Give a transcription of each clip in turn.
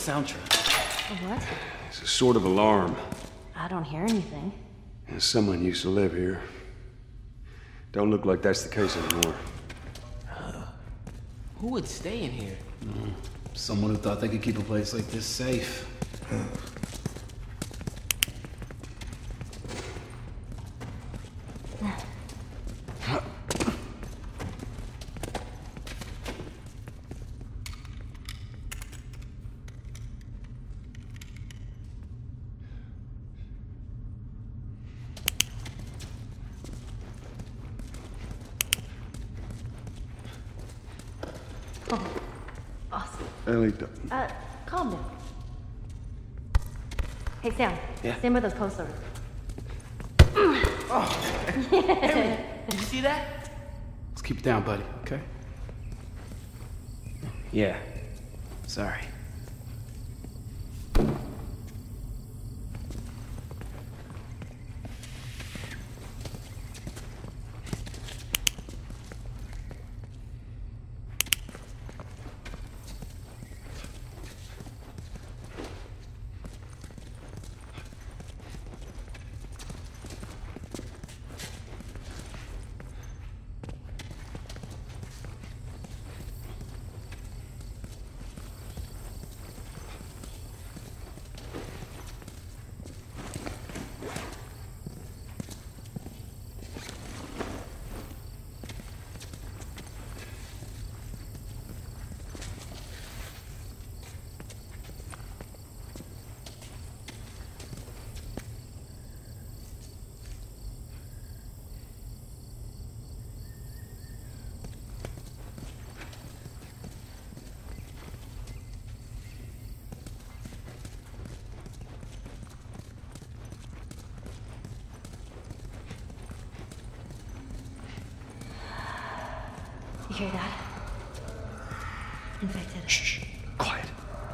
soundtrack. A what? It's a sort of alarm. I don't hear anything. Someone used to live here. Don't look like that's the case anymore. Who would stay in here? Someone who thought they could keep a place like this safe. Oh, awesome. Ellie, Calm down. Hey, Sam. Yeah? Stand by those posts over. Harry, did you see that? Let's keep it down, buddy, okay? Yeah. Sorry. You hear that? Infected. shh, quiet.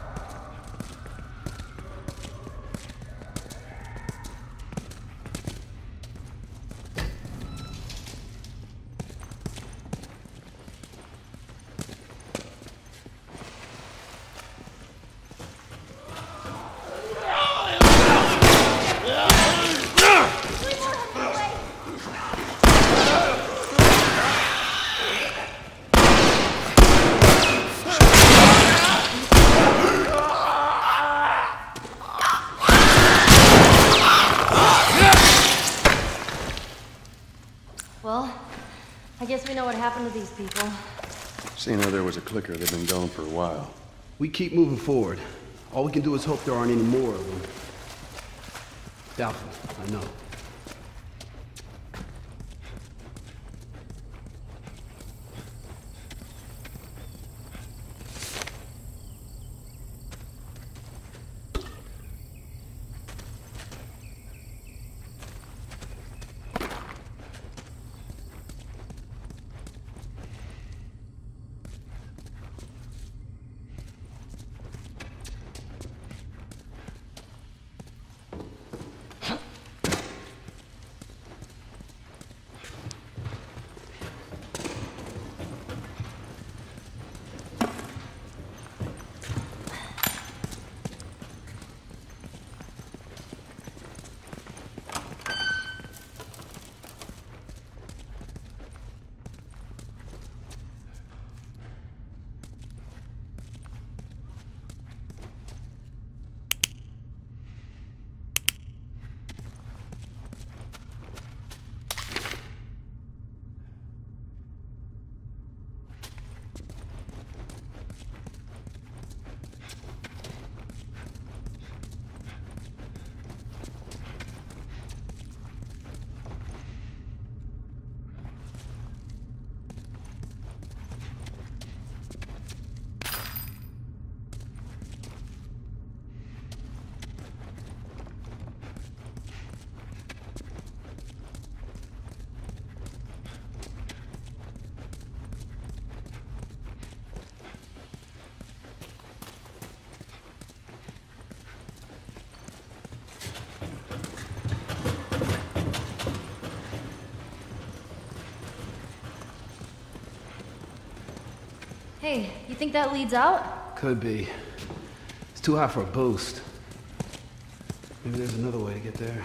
Well, I guess we know what happened to these people. Seeing how there was a clicker, they've been gone for a while. We keep moving forward. All we can do is hope there aren't any more of them. Doubtful, I know. Hey, you think that leads out? Could be. It's too hot for a boost. Maybe there's another way to get there.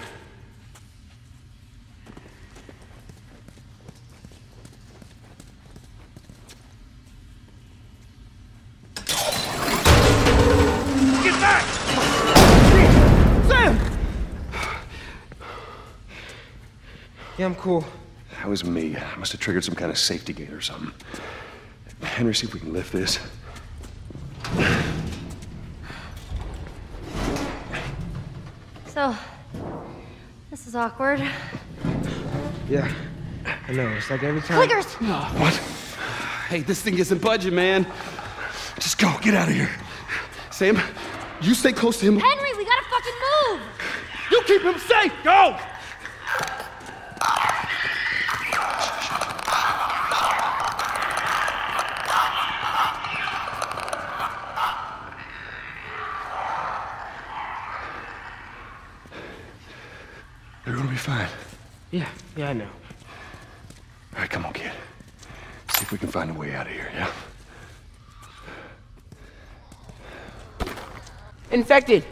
Get back! Sam! Yeah, I'm cool. That was me. I must have triggered some kind of safety gate or something. Henry, see if we can lift this. So, this is awkward. Yeah, I know. It's like every time. Clickers! What? Hey, this thing isn't budging, man. Just go. Get out of here. Sam, you stay close to him. Henry, we gotta fucking move! You keep him safe! Go! You're gonna be fine. Yeah, I know. All right, come on, kid. See if we can find a way out of here, yeah? Infected!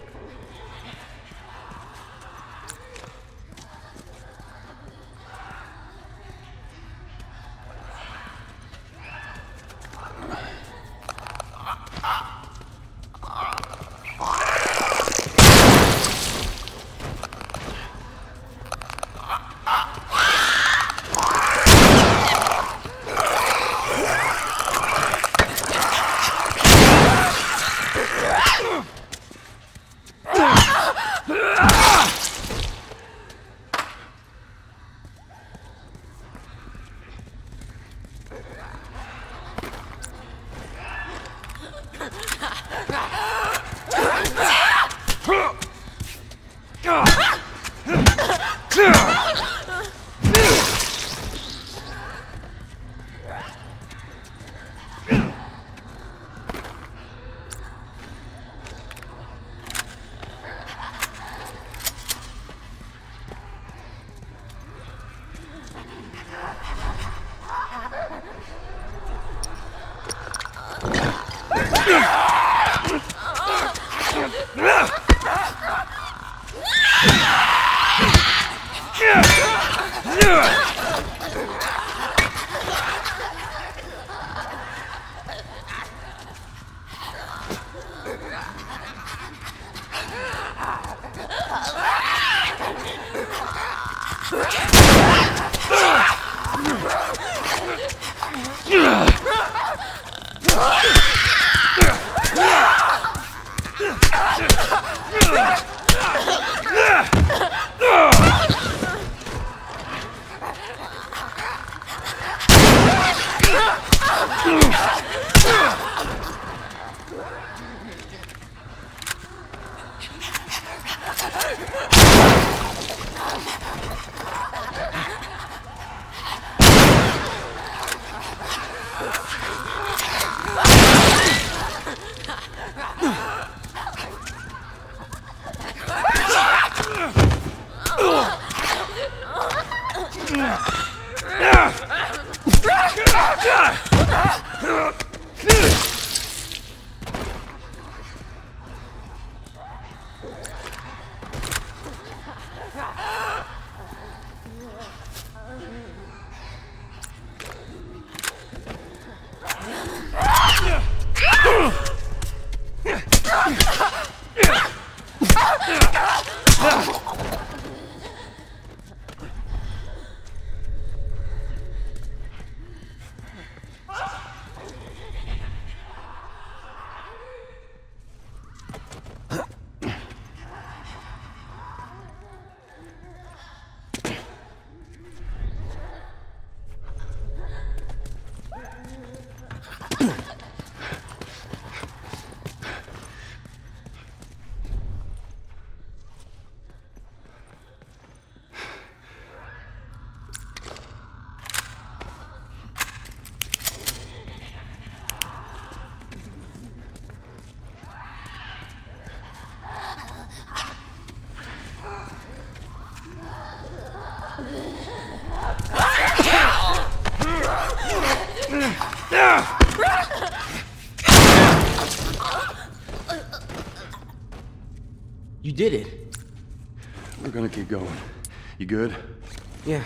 You did it. We're gonna keep going. You good? Yeah.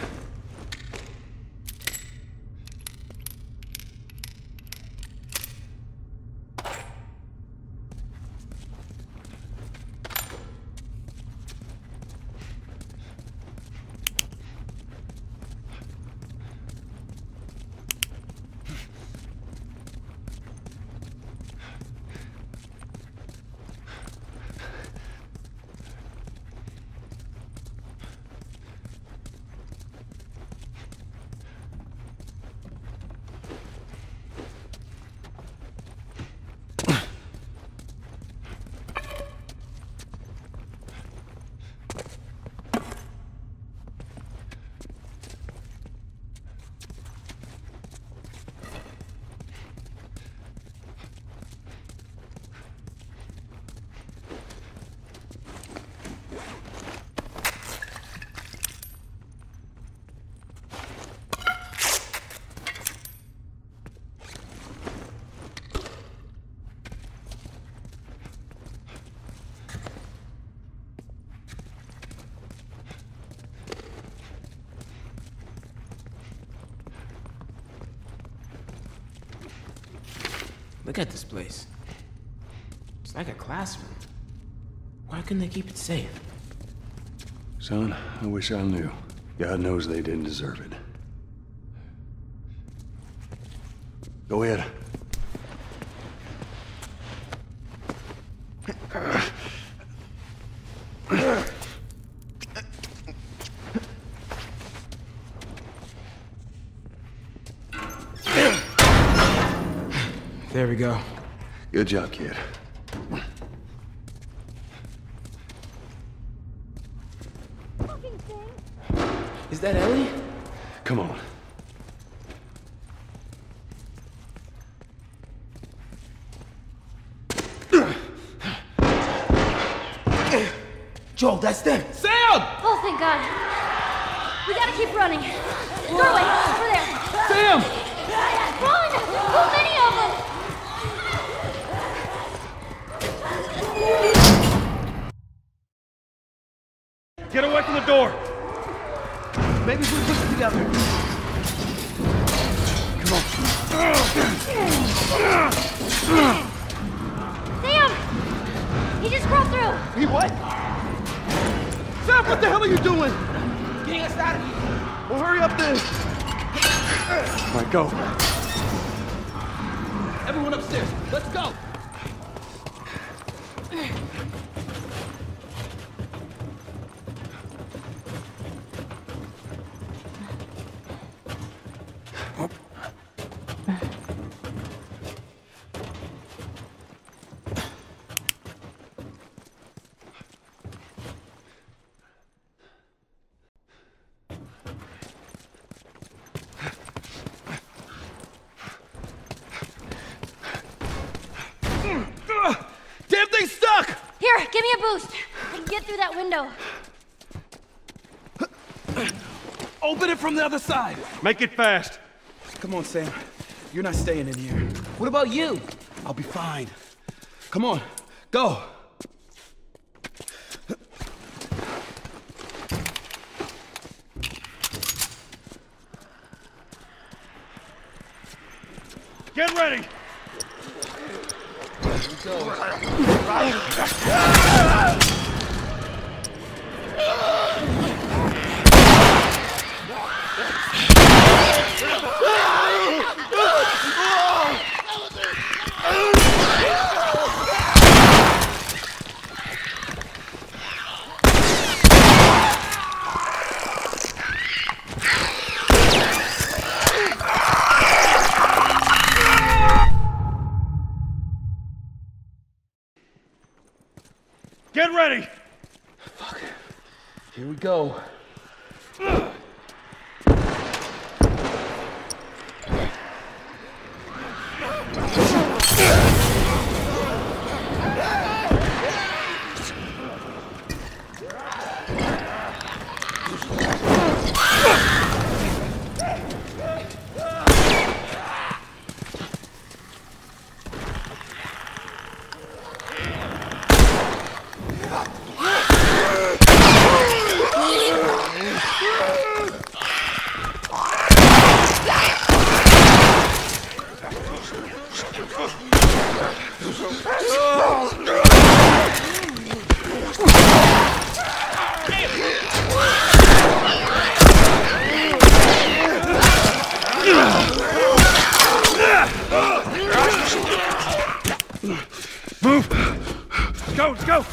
Look at this place. It's like a classroom. Why couldn't they keep it safe? Son, I wish I knew. God knows they didn't deserve it. Go ahead. There we go. Good job, kid. Is that Ellie? Come on. Joel, that's them. Sam! Oh, thank God. We gotta keep running. Doorway, over there. Sam! Run! So many of them! Get away from the door! Maybe if we push it together. Sam! He just crawled through. He what? Sam, what the hell are you doing? Getting us out of here. Well, hurry up then. All right, go. Everyone upstairs. Let's go. Damn thing's stuck! Here, give me a boost. I can get through that window. Open it from the other side. Make it fast. Come on, Sam. You're not staying in here. What about you? I'll be fine. Come on, go. Get ready! Get ready! Fuck. Here we go. Move! Go, let's go!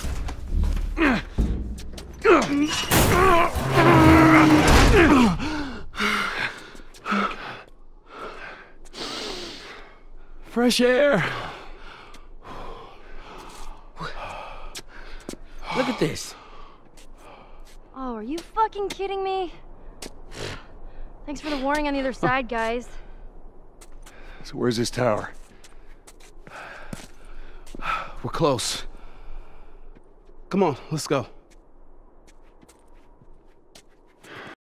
Fresh air. Look at this. Oh, are you fucking kidding me? Thanks for the warning on the other side, guys. So where's this tower? We're close. Come on, let's go.